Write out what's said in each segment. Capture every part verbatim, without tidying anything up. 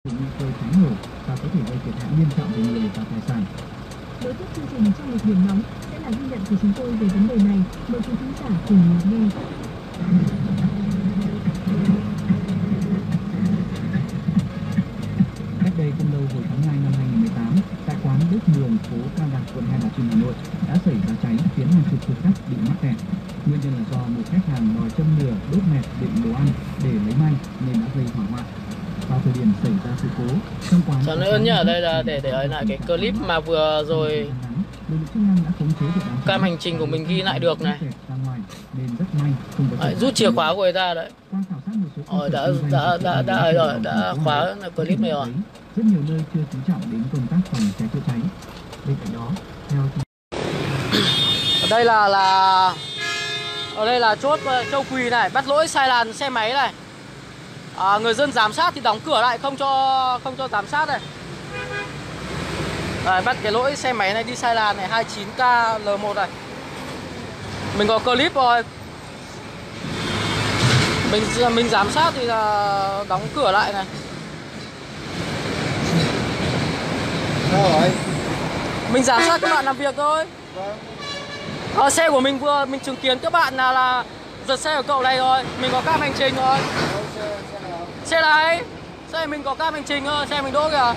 nguy cơ cháy nổ và có thể gây thiệt hại nghiêm trọng về người và tài sản. Đối tiếp chương trình trong một điểm nóng sẽ là ghi nhận của chúng tôi về vấn đề này. Mời quý khán giả cùng nghe. Cách đây không lâu, hồi tháng hai năm hai nghìn không trăm mười tám, tại quán Đức Mường, phố Cao Đằng, quận Hai Bà Trưng, Hà Nội đã xảy ra cháy khiến hàng chục thực khách bị mắc kẹt. Nguyên nhân là do một khách hàng đòi châm lửa đốt nẹp đựng đồ ăn để lấy may nên đã gây hỏa hoạn. Vào thời điểm xảy ra sự cố, trong quán Chào ơn nhá, đây là để để ấy lại cái clip mà vừa rồi cam hành trình của mình ghi lại được này. Đấy, rút chìa khóa của người ta đấy. Rồi đã đã đã đã ấy rồi, đã khóa clip này rồi. Rất nhiều nơi chưa chú trọng đến công tác phòng cháy chữa cháy. Bên cạnh đó, theo ở đây là là ở đây là chốt Châu Quỳ này, bắt lỗi sai làn xe máy này. À, người dân giám sát thì đóng cửa lại không cho không cho giám sát này. Rồi, bắt cái lỗi xe máy này đi sai làn này, hai mươi chín K L một này. Mình có clip rồi. Mình mình giám sát thì là đóng cửa lại này. Rồi. Mình giám sát các bạn làm việc thôi. Vâng. À, xe của mình vừa mình chứng kiến các bạn là là giật xe của cậu này rồi. Mình có cam hành trình rồi. Xe, xe nào? Xe này, xe mình có cam hành trình thôi, xe mình đỗ kìa.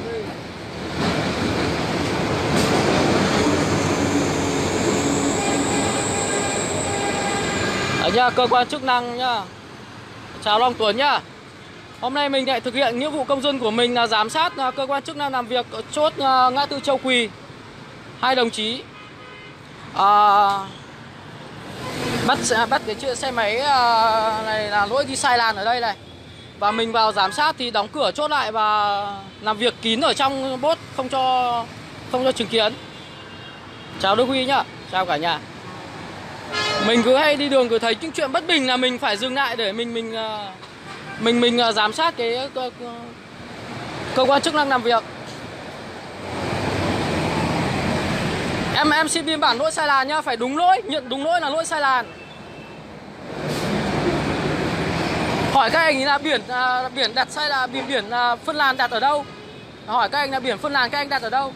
Đấy nhá, cơ quan chức năng nhá. Chào Long Tuấn nhá. Hôm nay mình lại thực hiện nghĩa vụ công dân của mình là giám sát cơ quan chức năng làm việc ở chốt ngã tư Châu Quỳ. Hai đồng chí à, bắt bắt cái chuyện xe máy này là lỗi đi sai làn ở đây này. Và mình vào giám sát thì đóng cửa chốt lại và làm việc kín ở trong bốt, không cho không cho chứng kiến. Chào Đức Huy nhá, chào cả nhà. Mình cứ hay đi đường cứ thấy những chuyện bất bình là mình phải dừng lại để mình mình mình mình, mình giám sát cái cơ, cơ quan chức năng làm việc. Em em xin biên bản lỗi sai làn nhá, phải đúng lỗi, nhận đúng lỗi là lỗi sai làn. Hỏi các anh là biển à, biển đặt sai là biển biển à, phân làn đặt ở đâu? Hỏi các anh là biển phân làn các anh đặt ở đâu?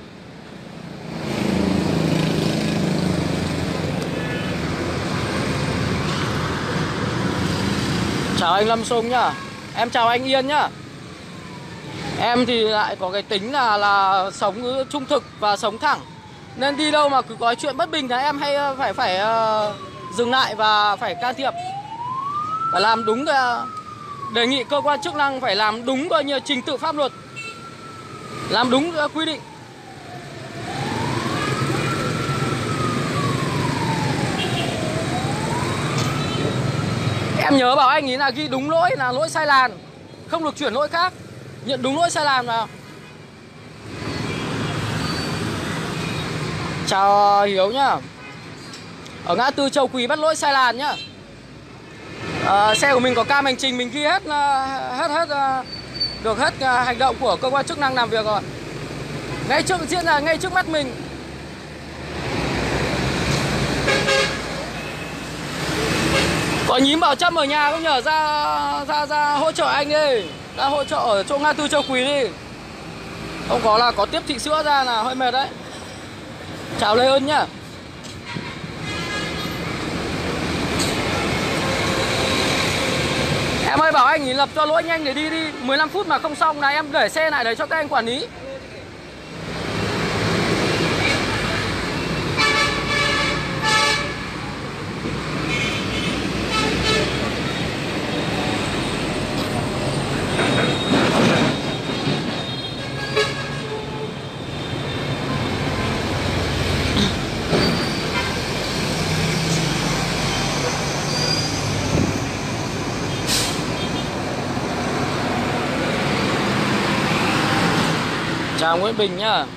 Chào anh Lâm Sung nhá. Em chào anh Yên nhá. Em thì lại có cái tính là là sống trung thực và sống thẳng. Nên đi đâu mà cứ có chuyện bất bình là em hay phải phải uh, dừng lại và phải can thiệp. Phải làm đúng uh, đề nghị cơ quan chức năng phải làm đúng coi như trình tự pháp luật. Làm đúng uh, quy định. Em nhớ bảo anh ý là ghi đúng lỗi là lỗi sai làn, không được chuyển lỗi khác. Nhận đúng lỗi sai làn vào. Chào Hiếu nhá. Ở ngã tư Châu Quỳ bắt lỗi sai làn nhá. À, xe của mình có cam hành trình, mình ghi hết hết hết được hết hành động của cơ quan chức năng làm việc rồi. Ngay trước diễn ra ngay trước mắt mình. Có nhím bảo Trâm ở nhà không nhờ, ra ra ra hỗ trợ anh đi, ra hỗ trợ ở chỗ ngã tư Châu Quỳ đi. Không có là có tiếp thị sữa ra là hơi mệt đấy. Chào Lê Ơn nhá. Em ơi bảo anh ý lập cho lỗi nhanh để đi đi, mười lăm phút mà không xong là em để xe lại đấy cho các anh quản lý. Chào Nguyễn Bình nhá.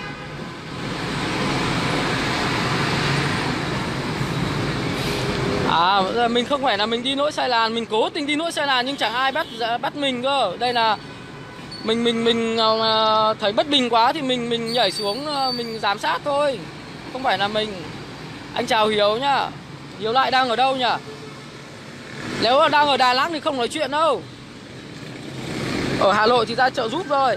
À mình không phải là mình đi lỗi sai làn, mình cố tình đi lỗi sai làn nhưng chẳng ai bắt bắt mình cơ. Đây là mình mình mình uh, thấy bất bình quá thì mình mình nhảy xuống uh, mình giám sát thôi. Không phải là mình. Anh chào Hiếu nhá. Hiếu lại đang ở đâu nhỉ? Nếu là đang ở Đà Nẵng thì không nói chuyện đâu. Ở Hà Nội thì ra chợ giúp thôi.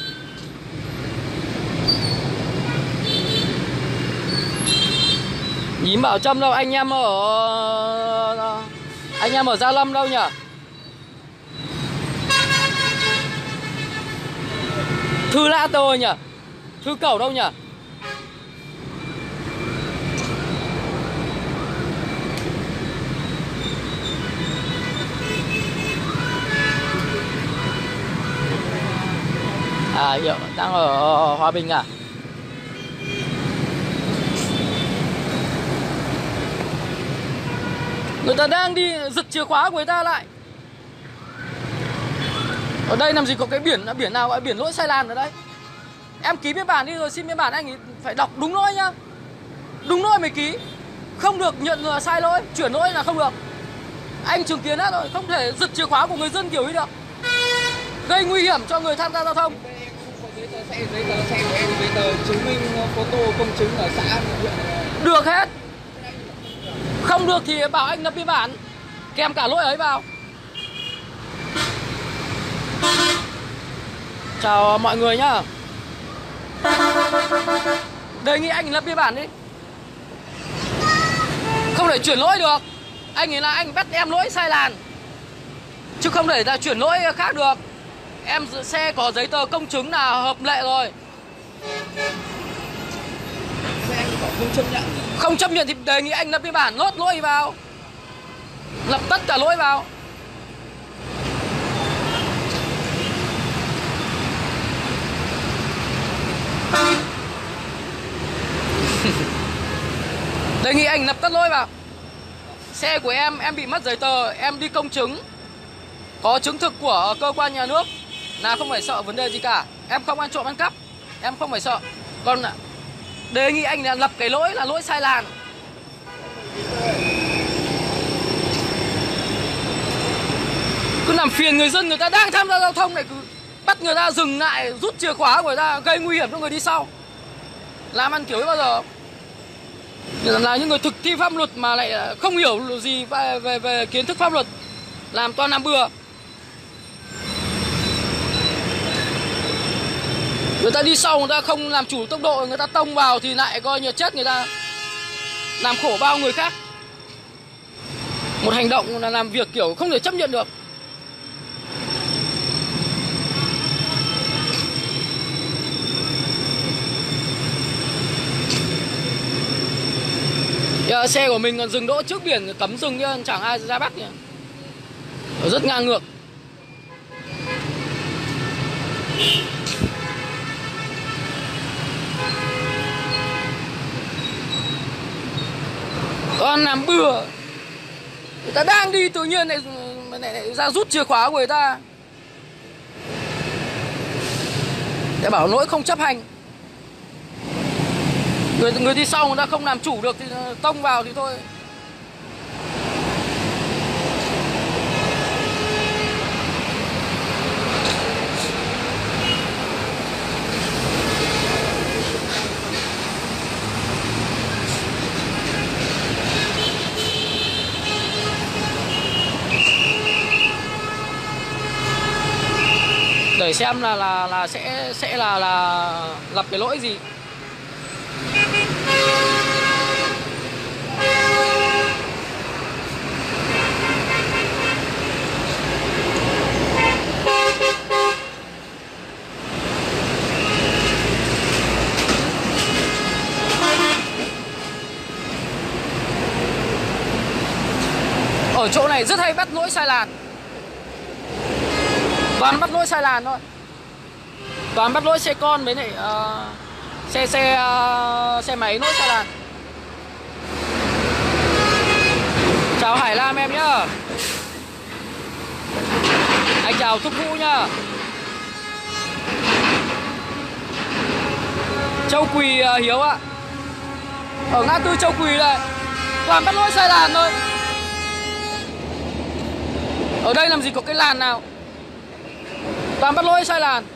Nhím Bảo Trâm đâu, anh em ở anh em ở Gia Lâm đâu nhỉ? Thư Lã tôi nhỉ? Thư Cẩu đâu nhỉ? À, hiểu, đang ở Hòa Bình à? Người ta đang đi giật chìa khóa của người ta lại. Ở đây làm gì có cái biển biển nào gọi biển lỗi sai làn ở đây. Em ký biên bản đi rồi xin biên bản anh ấy phải đọc đúng lỗi nhá. Đúng lỗi mới ký. Không được nhận là sai lỗi, chuyển lỗi là không được. Anh chứng kiến hết rồi, không thể giật chìa khóa của người dân kiểu ấy được. Gây nguy hiểm cho người tham gia giao thông. Giấy tờ xe, giấy tờ xe của em, giấy tờ chứng minh photo công chứng ở xã huyện. Được hết. Không được thì bảo anh lập biên bản kèm cả lỗi ấy vào. Chào mọi người nhá. Đề nghị anh lập biên bản đi. Không thể chuyển lỗi được. Anh ấy là anh bắt em lỗi sai làn, chứ không thể là chuyển lỗi khác được. Em xe có giấy tờ công chứng là hợp lệ rồi. Xe anh bảo không chấp nhận. Không chấp nhận thì đề nghị anh lập biên bản nốt lỗi vào. Lập tất cả lỗi vào. Đề nghị anh lập tất lỗi vào. Xe của em, em bị mất giấy tờ, em đi công chứng, có chứng thực của cơ quan nhà nước là không phải sợ vấn đề gì cả. Em không ăn trộm ăn cắp, em không phải sợ. Còn đề nghị anh là lập cái lỗi là lỗi sai làn. Cứ làm phiền người dân, người ta đang tham gia giao thông này, cứ bắt người ta dừng lại, rút chìa khóa của người ta, gây nguy hiểm cho người đi sau. Làm ăn kiểu ấy bao giờ? Là những người thực thi pháp luật mà lại không hiểu gì về, về, về kiến thức pháp luật, làm toàn làm bừa. Người ta đi sau, người ta không làm chủ tốc độ, người ta tông vào thì lại coi như chết người ta, làm khổ bao người khác. Một hành động là làm việc kiểu không thể chấp nhận được. Giờ xe của mình còn dừng đỗ trước biển cấm dừng chứ chẳng ai ra bắt nhỉ. Rất ngang ngược. Còn làm bừa. Người ta đang đi tự nhiên lại, lại, lại ra rút chìa khóa của người ta để bảo lỗi không chấp hành. Người, người đi sau người ta không làm chủ được thì tông vào thì thôi. Để xem là là là sẽ sẽ là là lập cái lỗi gì. Ở chỗ này rất hay bắt lỗi sai làn. Toàn bắt lỗi sai làn thôi. Toàn bắt lỗi xe con với lại uh, xe xe uh, xe máy lỗi sai làn. Chào Hải Lam em nhá. Anh chào Thúc Vũ nhá. Châu Quỳ uh, Hiếu ạ. Ở ngã tư Châu Quỳ đây toàn bắt lỗi sai làn thôi. Ở đây làm gì có cái làn nào, toàn bắt lỗi sai làn.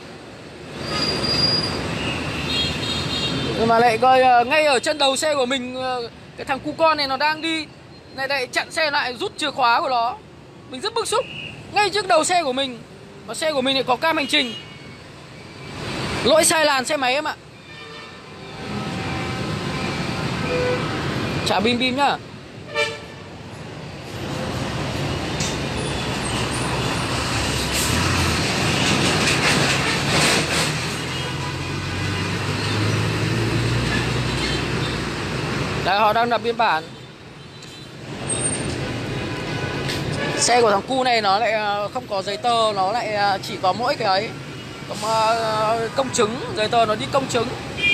Nhưng mà lại coi ngay ở chân đầu xe của mình, cái thằng cu con này nó đang đi lại lại chặn xe lại rút chìa khóa của nó. Mình rất bức xúc. Ngay trước đầu xe của mình Mà xe của mình lại có cam hành trình. Lỗi sai làn xe máy em ạ. Trả bim bim nhá. Đấy, họ đang lập biên bản. Xe của thằng cu này nó lại không có giấy tờ, nó lại chỉ có mỗi cái ấy, có công chứng, giấy tờ nó đi công chứng.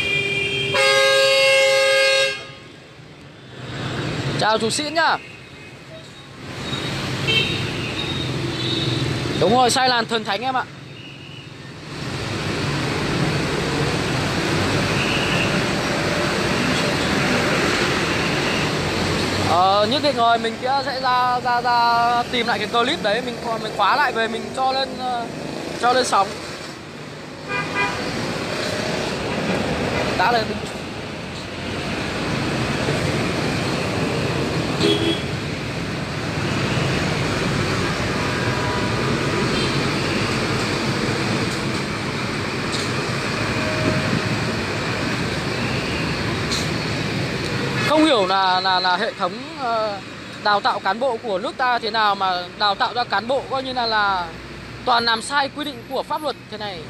Chào chú Sĩ nhá. Đúng rồi, sai làn Thần Thánh em ạ. Ờ, nhất định rồi, mình sẽ ra ra ra tìm lại cái clip đấy, mình mình khóa lại về mình cho lên uh, cho lên sóng. Đã lên. Không hiểu là là là hệ thống uh, đào tạo cán bộ của nước ta thế nào mà đào tạo ra cán bộ coi như là là toàn làm sai quy định của pháp luật thế này.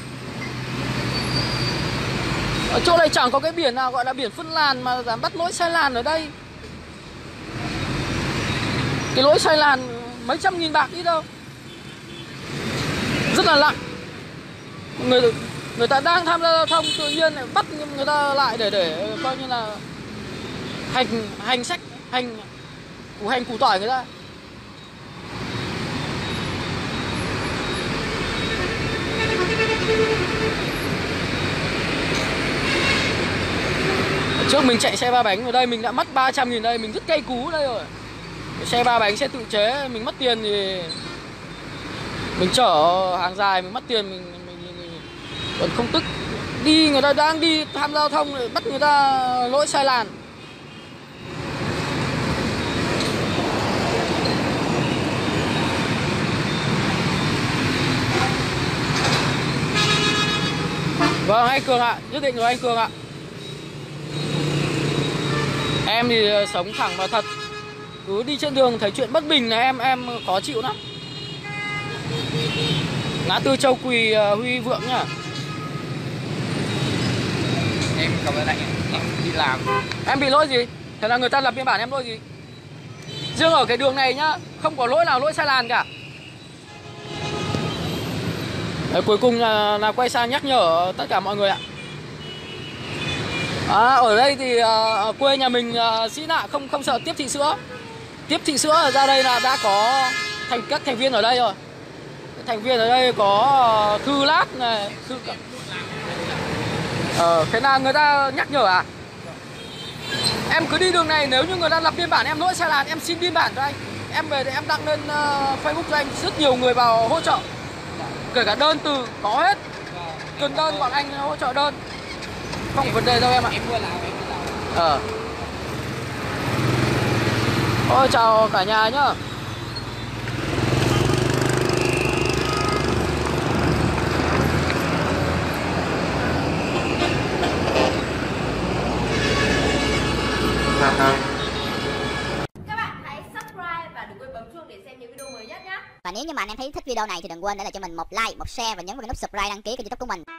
Ở chỗ này chẳng có cái biển nào gọi là biển phân làn mà dám bắt lỗi sai làn ở đây. Cái lỗi sai làn mấy trăm nghìn bạc ít đâu. Rất là nặng. Người người ta đang tham gia giao thông tự nhiên lại bắt người ta lại để để coi như là hành hành sách hành củ hành củ tỏi người ta. Trước mình chạy xe ba bánh ở đây mình đã mất ba trăm nghìn đây, mình rất cay cú đây rồi. Xe ba bánh xe tự chế mình mất tiền thì mình chở hàng dài mình mất tiền mình, mình, mình, mình còn không tức. Đi người ta đang đi tham gia giao thông lại bắt người ta lỗi sai làn. Vâng anh Cường ạ, nhất định rồi anh Cường ạ. Em thì sống thẳng và thật. Cứ đi trên đường thấy chuyện bất bình là em em khó chịu lắm. Ngã tư Châu Quỳ Huy Vượng nhá. Em cảm ơn anh, em đi làm. Em bị lỗi gì? Thế là người ta lập biên bản em lỗi gì? Riêng ở cái đường này nhá, không có lỗi nào lỗi sai làn cả. Đấy, cuối cùng là, là quay sang nhắc nhở tất cả mọi người ạ. À, ở đây thì ở quê nhà mình Sĩ Nạ không không sợ tiếp thị sữa. Tiếp thị sữa ra đây là đã có thành các thành viên ở đây rồi. Thành viên ở đây có Thư Lát này, Thư... Ờ, thế là người ta nhắc nhở à? Em cứ đi đường này, nếu như người ta lập biên bản em lỗi sai làn em xin biên bản cho anh. Em về để em đăng lên uh, Facebook cho anh, rất nhiều người vào hỗ trợ. Kể cả đơn từ có hết. Cần đơn bọn anh hỗ trợ đơn. Không có vấn đề đâu em ạ. Em vừa làm, em vừa làm. Ờ. Ôi chào cả nhà nhá. Các bạn hãy subscribe và đừng quên bấm chuông để xem những video mới nhất nhé. Và nếu như mà anh em thấy thích video này thì đừng quên để lại cho mình một like, một share và nhấn vào cái nút subscribe đăng ký kênh YouTube của mình.